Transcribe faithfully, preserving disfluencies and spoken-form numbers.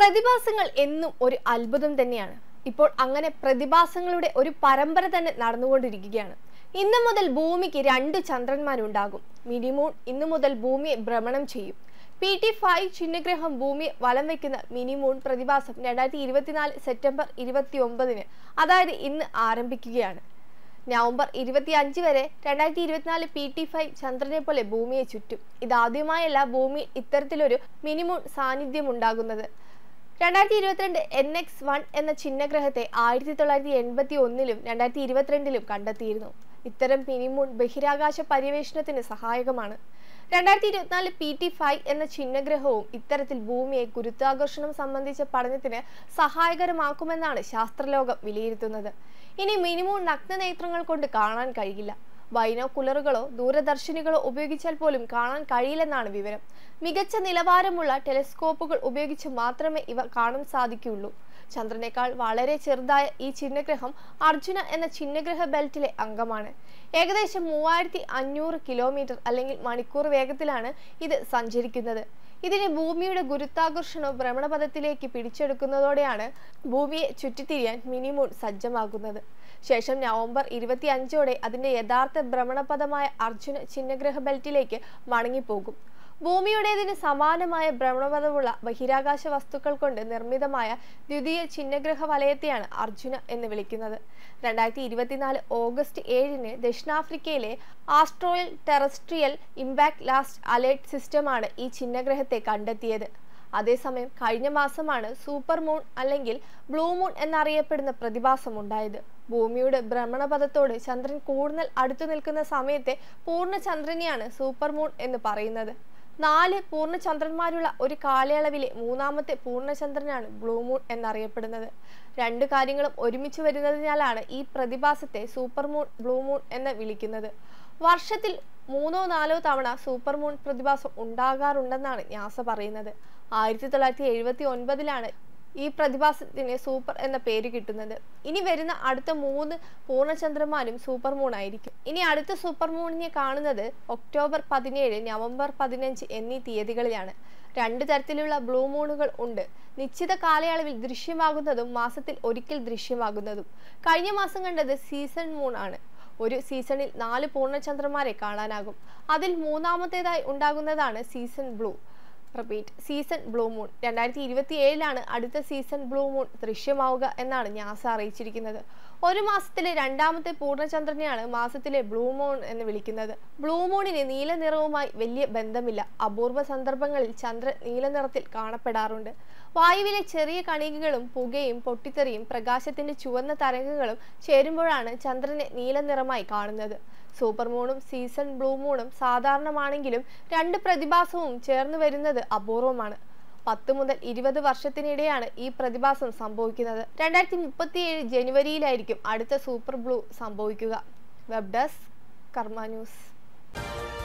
പ്രതിഭാസങ്ങൾ എന്നും ഒരു അത്ഭുതം തന്നെയാണ്. ഇപ്പോൾ അങ്ങനെ പ്രതിഭാസങ്ങളുടെ ഒരു പരമ്പര തന്നെ നടന്നുകൊണ്ടിരിക്കുകയാണ്. ഇന്നു മുതൽ ഭൂമിക്ക് രണ്ട് ചന്ദ്രന്മാരുണ്ടാകും. മിനിമൂൺ ഇന്നു മുതൽ ഭൂമിയെ ഭ്രമണം ചെയ്യും. പി ടി ഫൈവ് ചിഹ്നഗ്രഹം ഭൂമിയെ വലം വയ്ക്കുന്ന മിനിമൂൺ പ്രതിഭാസം രണ്ടായിരത്തി ഇരുപത്തിനാല് സെപ്റ്റംബർ ഇരുപത്തി ഒമ്പതിന് അതായത് ഇന്ന് ആരംഭിക്കുകയാണ്. നവംബർ ഇരുപത്തി അഞ്ച് വരെ രണ്ടായിരത്തി ഇരുപത്തിനാല് പി ടി ഫൈവ് ചന്ദ്രനെ പോലെ ഭൂമിയെ ചുറ്റും. ഇതാദ്യമായല്ല ഭൂമിയിൽ ഇത്തരത്തിലൊരു മിനിമൂൺ സാന്നിധ്യം ഉണ്ടാകുന്നത്. രണ്ടായിരത്തി ഇരുപത്തിരണ്ട് എൻ എക്സ് വൺ എന്ന ചിഹ്നഗ്രഹത്തെ ആയിരത്തി തൊള്ളായിരത്തി എൺപത്തി ഒന്നിലും രണ്ടായിരത്തി ഇരുപത്തിരണ്ടിലും കണ്ടെത്തിയിരുന്നു. ഇത്തരം മിനിമൂൺ ബഹിരാകാശ പര്യവേഷണത്തിന് സഹായകമാണ്. രണ്ടായിരത്തി ഇരുപത്തിനാല് പി ടി ഫൈവ് എന്ന ചിഹ്നഗ്രഹവും ഇത്തരത്തിൽ ഭൂമിയെ ഗുരുത്വാകർഷണം സംബന്ധിച്ച പഠനത്തിന് സഹായകരമാക്കുമെന്നാണ് ശാസ്ത്രലോകം വിലയിരുത്തുന്നത്. ഇനി മിനിമൂൺ നഗ്നനേത്രങ്ങൾ കൊണ്ട് കാണാൻ കഴിയില്ല. ബൈനോക്കുലറുകളോ ദൂരദർശിനികളോ ഉപയോഗിച്ചാൽ പോലും കാണാൻ കഴിയില്ലെന്നാണ് വിവരം. മികച്ച നിലവാരമുള്ള ടെലിസ്കോപ്പുകൾ ഉപയോഗിച്ച് മാത്രമേ ഇവ കാണാൻ സാധിക്കുകയുള്ളൂ. ചന്ദ്രനേക്കാൾ വളരെ ചെറുതായ ഈ ചിഹ്നഗ്രഹം അർജുന എന്ന ചിഹ്നഗ്രഹ ബെൽറ്റിലെ അംഗമാണ്. ഏകദേശം മൂവായിരത്തി അഞ്ഞൂറ് കിലോമീറ്റർ അല്ലെങ്കിൽ മണിക്കൂർ വേഗത്തിലാണ് ഇത് സഞ്ചരിക്കുന്നത്. ഇതിനെ ഭൂമിയുടെ ഗുരുത്വാകർഷണ ഭ്രമണപഥത്തിലേക്ക് പിടിച്ചെടുക്കുന്നതോടെയാണ് ഭൂമിയെ ചുറ്റിത്തിരിയാൻ മിനിമൂൺ സജ്ജമാകുന്നത്. ശേഷം നവംബർ ഇരുപത്തി അഞ്ചോടെ അതിന്റെ യഥാർത്ഥ ഭ്രമണപഥമായ അർജുന ചിഹ്നഗ്രഹ ബെൽറ്റിലേക്ക് മടങ്ങിപ്പോകും. ഭൂമിയുടേതിന് സമാനമായ ഭ്രമണപഥമുള്ള ബഹിരാകാശ വസ്തുക്കൾ കൊണ്ട് നിർമ്മിതമായ ദ്വിതീയ ചിഹ്നഗ്രഹ വലയത്തെയാണ് അർജുന എന്ന് വിളിക്കുന്നത്. രണ്ടായിരത്തി ഇരുപത്തിനാല് ഓഗസ്റ്റ് ഏഴിന് ദക്ഷിണാഫ്രിക്കയിലെ ആസ്ട്രോയിൽ ടെറസ്ട്രിയൽ ഇമ്പാക്ട് ലാസ്റ്റ് അലേർട്ട് സിസ്റ്റമാണ് ഈ ചിഹ്നഗ്രഹത്തെ കണ്ടെത്തിയത്. അതേസമയം കഴിഞ്ഞ മാസമാണ് സൂപ്പർ മൂൺ അല്ലെങ്കിൽ ബ്ലൂ മൂൺ എന്നറിയപ്പെടുന്ന പ്രതിഭാസം ഉണ്ടായത്. ഭൂമിയുടെ ഭ്രമണപഥത്തോട് ചന്ദ്രൻ കൂടുതൽ അടുത്തു നിൽക്കുന്ന സമയത്തെ പൂർണ്ണ ചന്ദ്രനെയാണ് സൂപ്പർ മൂൺ എന്ന് പറയുന്നത്. നാല് പൂർണ്ണചന്ദ്രന്മാരുള്ള ഒരു കാലയളവിലെ മൂന്നാമത്തെ പൂർണ്ണചന്ദ്രനാണ് ബ്ലൂ മൂൺ എന്നറിയപ്പെടുന്നത്. രണ്ട് കാര്യങ്ങളും ഒരുമിച്ച് വരുന്നതിനാലാണ് ഈ പ്രതിഭാസത്തെ സൂപ്പർ മൂൺ ബ്ലൂ മൂൺ എന്ന് വിളിക്കുന്നത്. വർഷത്തിൽ മൂന്നോ നാലോ തവണ സൂപ്പർ മൂൺ പ്രതിഭാസം ഉണ്ടാകാറുണ്ടെന്നാണ് നാസ പറയുന്നത്. ആയിരത്തി തൊള്ളായിരത്തി എഴുപത്തി ഒൻപതിലാണ് ഈ പ്രതിഭാസത്തിന് സൂപ്പർ എന്ന പേര് കിട്ടുന്നത്. ഇനി വരുന്ന അടുത്ത മൂന്ന് പൂർണ്ണചന്ദ്രന്മാരും സൂപ്പർ മൂൺ ആയിരിക്കും. ഇനി അടുത്ത സൂപ്പർ മൂണിനെ കാണുന്നത് ഒക്ടോബർ പതിനേഴ് നവംബർ പതിനഞ്ച് എന്നീ തീയതികളിലാണ്. രണ്ട് തരത്തിലുള്ള ബ്ലൂ മൂണുകൾ ഉണ്ട്. നിശ്ചിത കാലയളവിൽ ദൃശ്യമാകുന്നതും മാസത്തിൽ ഒരിക്കൽ ദൃശ്യമാകുന്നതും. കഴിഞ്ഞ മാസം കണ്ടത് സീസൺ മൂൺ ആണ്. ഒരു സീസണിൽ നാല് പൂർണ്ണചന്ദ്രന്മാരെ കാണാനാകും. അതിൽ മൂന്നാമത്തേതായി ഉണ്ടാകുന്നതാണ് season blue repeat season blue moon. രണ്ടായിരത്തി ഇരുപത്തി ഏഴിലാണ് അടുത്ത സീസൺ ബ്ലൂ മൂൺ ദൃശ്യമാവുക എന്നാണ് നാസ അറിയിച്ചിരിക്കുന്നത്. ഒരു മാസത്തിലെ രണ്ടാമത്തെ പൂർണ്ണചന്ദ്രനെയാണ് മാസത്തിലെ ബ്ലൂ മൂൺ എന്ന് വിളിക്കുന്നത്. ബ്ലൂ മൂണിന് നീല നിറവുമായി വലിയ ബന്ധമില്ല. അപൂർവ സന്ദർഭങ്ങളിൽ ചന്ദ്രൻ നീല നിറത്തിൽ കാണപ്പെടാറുണ്ട്. വായുവിലെ ചെറിയ കണികകളും പുകയും പൊട്ടിത്തെറിയും പ്രകാശത്തിന്റെ ചുവന്ന തരംഗങ്ങളും ചേരുമ്പോഴാണ് ചന്ദ്രനെ നീല നിറമായി കാണുന്നത്. സൂപ്പർ മൂണും സീസൺ ബ്ലൂ മൂണും സാധാരണമാണെങ്കിലും രണ്ട് പ്രതിഭാസവും ചേർന്ന് വരുന്നത് അപൂർവമാണ്. പത്ത് മുതൽ ഇരുപത് വർഷത്തിനിടെയാണ് ഈ പ്രതിഭാസം സംഭവിക്കുന്നത്. രണ്ടായിരത്തി മുപ്പത്തി ഏഴ് ജനുവരിയിലായിരിക്കും അടുത്ത സൂപ്പർ ബ്ലൂ സംഭവിക്കുക. Web desk Karma news.